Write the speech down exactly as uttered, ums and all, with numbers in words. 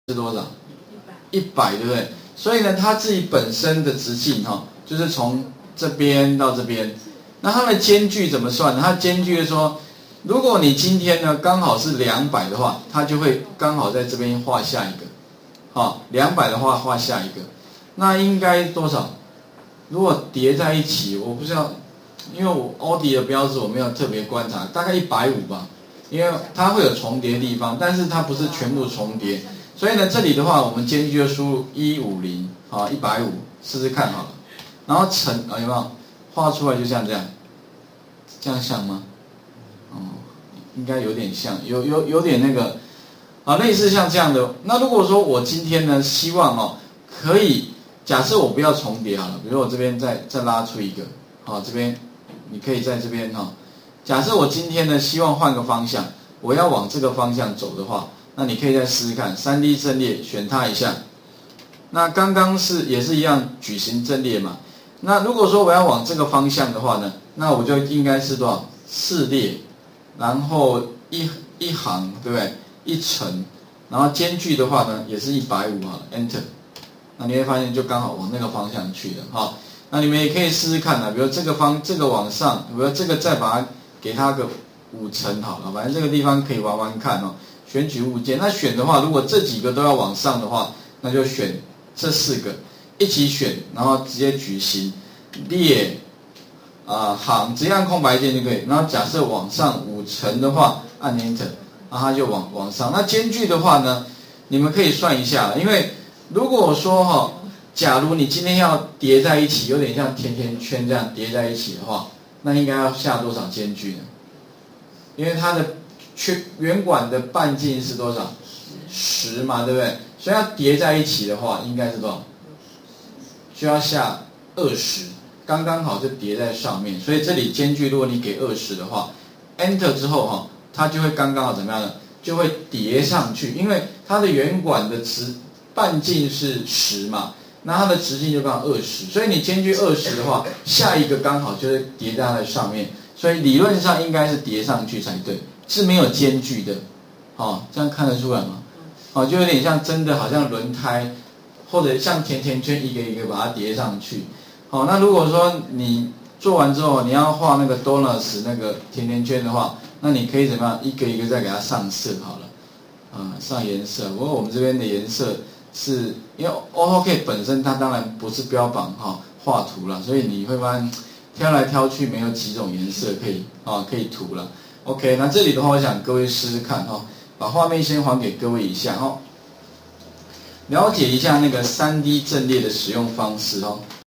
是多少？一百，对不对？所以呢，它自己本身的直径哈，就是从这边到这边。那它的间距怎么算呢？它间距是说，如果你今天呢刚好是两百的话，它就会刚好在这边画下一个。好，两百的话画下一个，那应该多少？如果叠在一起，我不知道，因为我奥迪的标志我没有特别观察，大概一百五吧，因为它会有重叠的地方，但是它不是全部重叠。所以呢，这里的话，我们间距就输入一百五十，好，一百五十，试试看好了。然后乘啊，有没有画出来？就像这样，这样像吗？哦，应该有点像，有有有点那个啊，类似像这样的。那如果说我今天呢，希望哦，可以假设我不要重叠好了，比如我这边再再拉出一个，好，这边你可以在这边哈。假设我今天呢，希望换个方向，我要往这个方向走的话。那你可以再试试看 三 D 阵列，选它一下。那刚刚是也是一样矩形阵列嘛。那如果说我要往这个方向的话呢，那我就应该是多少？四列，然后一一行，对不对？一层，然后间距的话呢，也是一百五十好了 ，Enter。那你会发现就刚好往那个方向去了哈。那你们也可以试试看啊，比如这个方这个往上，比如这个再把它给它个五层好了，反正这个地方可以玩玩看哦。选取物件，那选的话，如果这几个都要往上的话，那就选这四个一起选，然后直接矩形列啊、呃、行，直接按空白键就可以。然后假设往上五层的话，按 Enter， 然后它就往往上。那间距的话呢，你们可以算一下，因为如果说哈，假如你今天要叠在一起，有点像甜甜圈这样叠在一起的话，那应该要下多少间距呢？因为它的圈圆管的半径是多少？十嘛，对不对？所以要叠在一起的话，应该是多少？需要下二十，刚刚好就叠在上面。所以这里间距，如果你给二十的话 ，Enter 之后哈，它就会刚刚好怎么样呢？就会叠上去，因为它的圆管的直半径是十嘛，那它的直径就刚好二十，所以你间距二十的话，下一个刚好就是叠在它的上面，所以理论上应该是叠上去才对。是没有间距的，哦，这样看得出来吗？哦，就有点像真的，好像轮胎，或者像甜甜圈一个一个把它叠上去。好，那如果说你做完之后，你要画那个 donuts 那个甜甜圈的话，那你可以怎么样？一个一个再给它上色好了，啊，上颜色。不过我们这边的颜色是因为 AutoCAD 本身它当然不是标榜哈、哦、画图了，所以你会发现挑来挑去没有几种颜色可以啊、哦、可以涂了。OK， 那这里的话，我想各位试试看哈，把画面先还给各位一下哈，了解一下那个 三 D 阵列的使用方式哈。